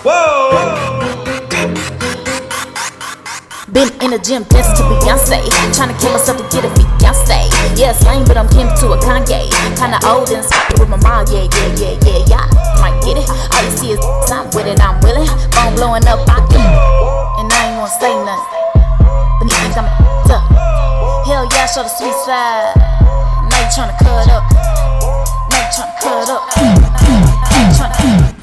Been in the gym dancing to Beyonce, tryna kill myself to get a fiancé. Yeah, slang, but I'm kin to a Kanye. Kinda old and spotted with my mom, yeah. Might get it. All you see is I'm with it, I'm willing. Phone blowing up, I do. And I ain't gonna say nothing. But these niggas got me up. Hell yeah, show the sweet side. Now you tryna cut up. Now you tryna cut up. Now you tryna.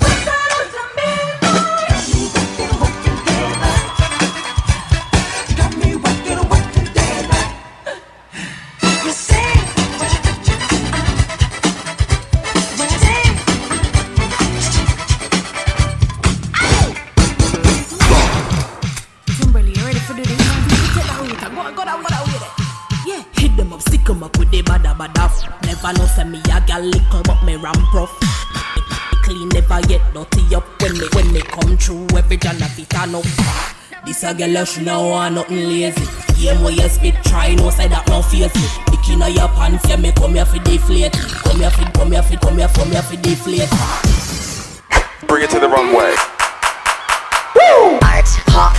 Never know say me a gal little but me ram prof. Clean never get dirty up when me come through every time I fit on up. This a gal she no want nothing lazy. Game where you spit try no say that no face me. Bikini your pants yeah me come here for deflate. Come here for deflate. Bring it to the runway. Woo! Art, hot,